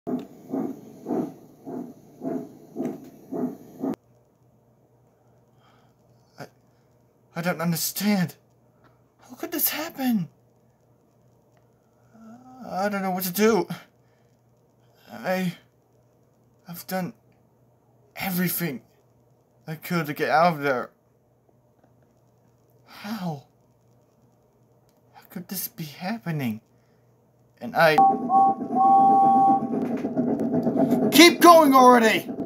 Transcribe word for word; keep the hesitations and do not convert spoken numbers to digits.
I... I don't understand. How could this happen? I don't know what to do. I... I've done everything I could to get out of there. How? How could this be happening? And I... Keep going already!